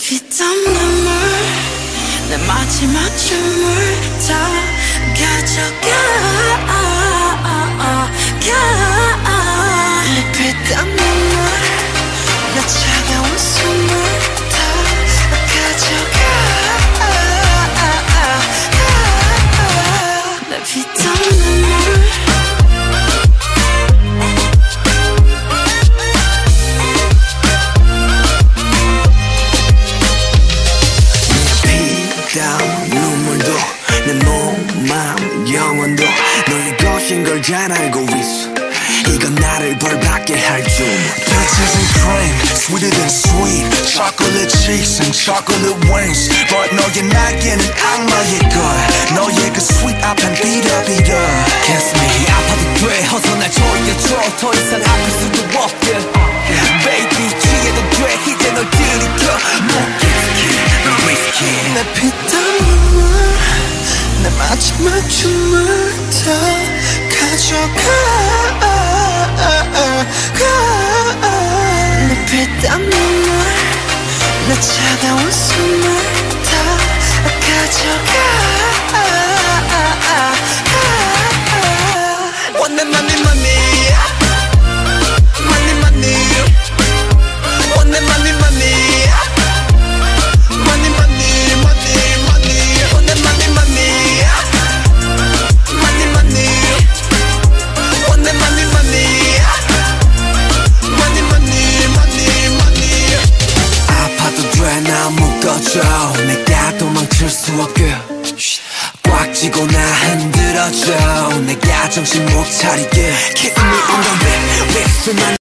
피땀 눈물 내 마지막 춤을 다 가져가 내 피땀 눈물 내 차가운 숨을 다 가져가 내 피땀 눈물 눈물도 내 몸, 마음, 영혼도 너의 것인 걸 잘 알고 있어. 이건 나를 벌받게 할 줄. Peaches and cream, sweeter than sweet. Chocolate cheeks and chocolate wings. But 너의 날개는 악마의 걸. 너의 그 sweet 앞엔 비려. Kiss me 아파도 돼 어서 날 조여줘 더 이상 아플 수도 없게 Baby 취해도 돼 이제 널 들이켜 너 risky 내 피땀 눈물 내 마지막 춤을 다 가져가 내 피땀 눈물 내 차가운 숨을 다 가져가 Want that money Want that money 내가 도망칠 수 없게 꽉 쥐고 나 흔들어줘 내가 정신 못 차리게 Kiss me on the lip, lips